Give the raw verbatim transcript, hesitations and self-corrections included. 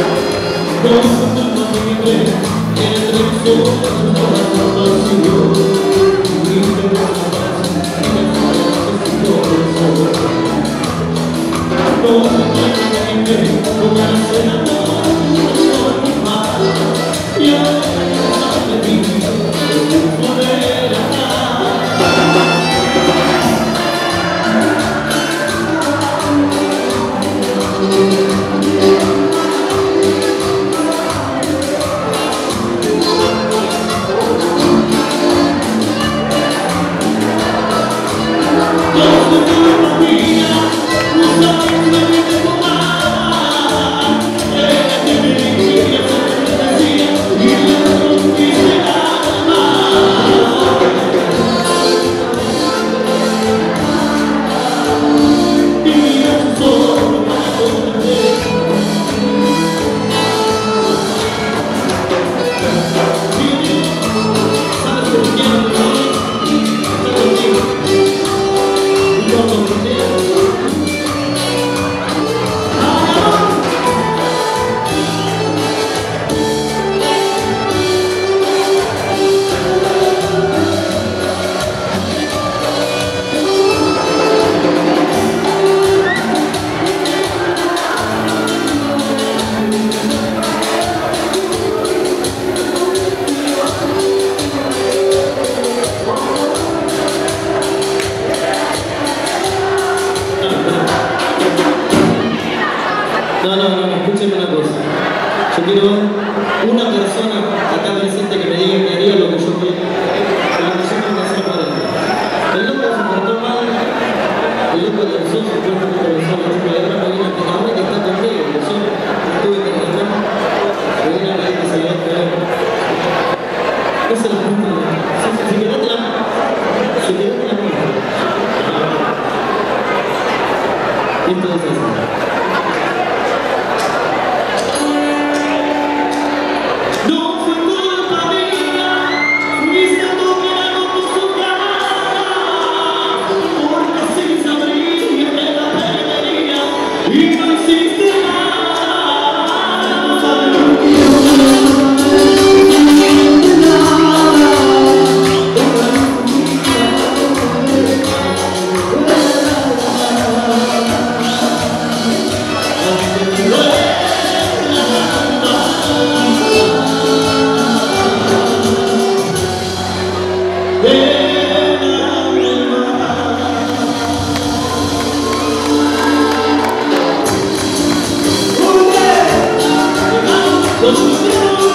No, no, no, escúchenme una cosa. Yo quiero una persona acá presente que me diga que haría lo que yo quiero, lo que yo tengo que hacer para él. El loco se portó mal, el loco de los ojos, yo no puedo pensar, yo me voy a poner que ahora que está conmigo, yo tuve que arreglar, me voy a pedir que se le va a quedar. Esa es la pregunta. Si querés te la si querés te la pregunta. Esto es así. Don't you